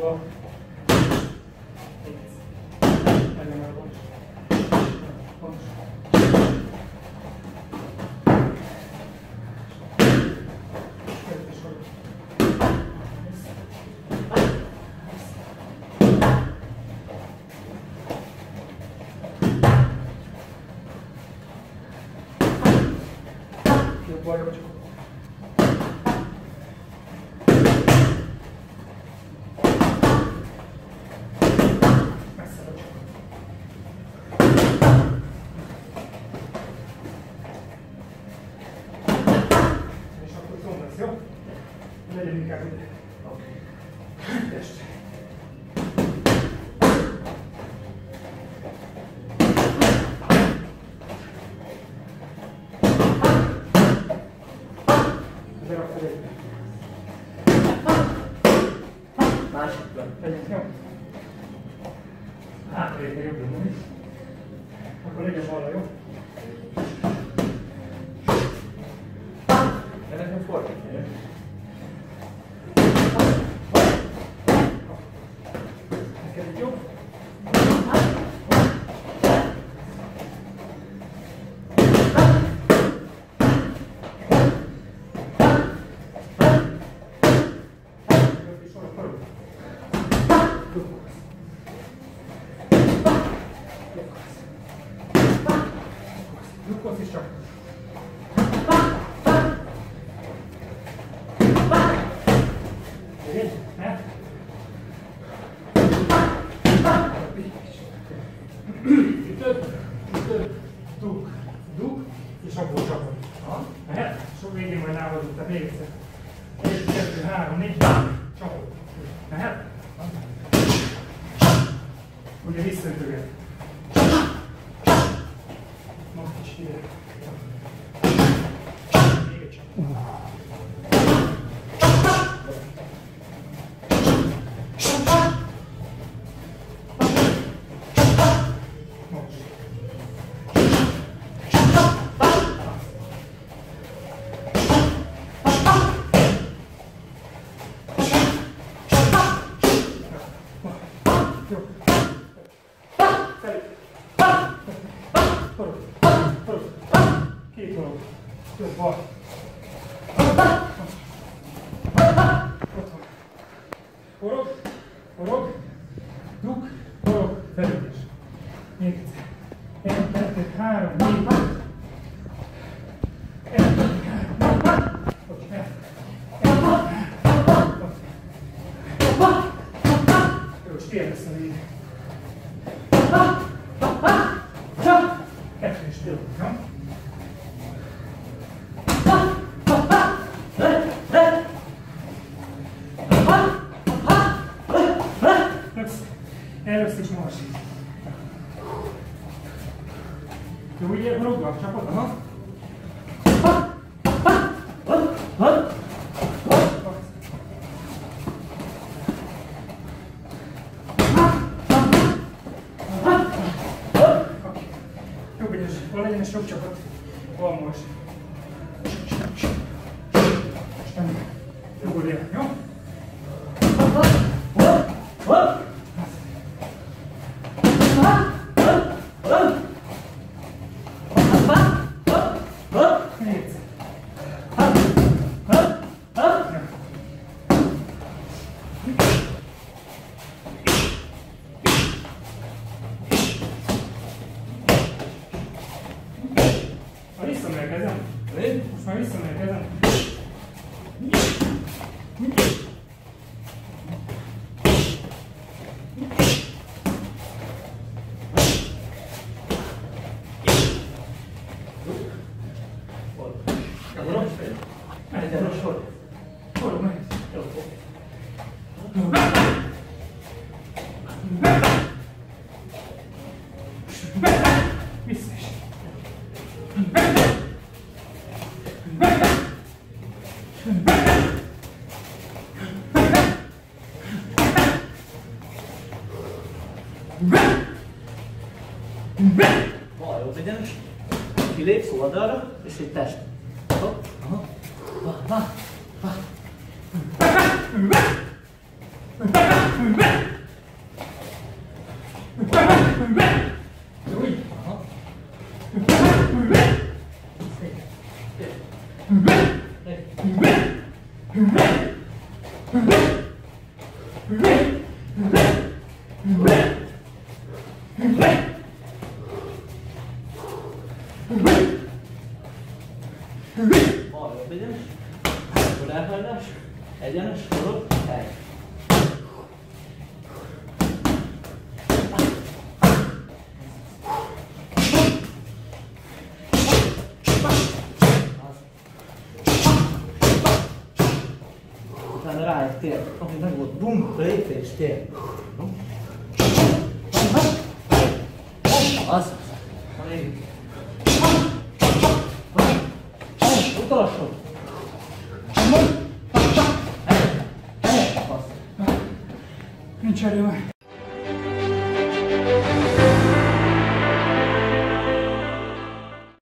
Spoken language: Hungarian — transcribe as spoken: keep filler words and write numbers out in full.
Dugva. Legyen már pontos. Pontos. Jobb oldalra csak. Legyen inkább ide. Oké. Test. Berak felé. Másikban. Legyen, jó? Hátralétre jobb jönni is. Akkor legyen balra, jó? De nekem fordítni, jó? Jó? Lukkolsz is csak. Jöjjön, ne? Ütöd, ütöd, dug, dug, és abból csapod. Mehet? Sok végén majd náladunk, tehát még egyszer. Egy, kettő, három, négy, csapod. Mehet? Ugye visszaütöget. Most kicsit ide. Még egy csapod. Két dolog. Több bal. Ott van. Forog, forog, dug, forog, felülés. Még egyszer. Egy, kettő, három, négy, egy, kettő, három, négy, egy, jó, és tér lesz a végig. Kettő és tér, jó? Először is magasít. Jó, úgy forogva, csapod, aha. Jó, ügyes, hol legyen sok csapat? Van most. Aztán nyugodjál, jó? Most már visszamegyek ezen. Forog? Menj el a sor. Forog, menj. Jó. Vissza is. Bal jobb egyenes, kilépsz oldalra, és egy test. Hopp, aha, va, va, va. Jó, így. Aha. Balra egyenes, akkor elhajlás, egyenes, forog, hely. Utána rá egy tér, ami meg volt, bum, lépés, tér. Az. Még. Utolsó. Nincs erő.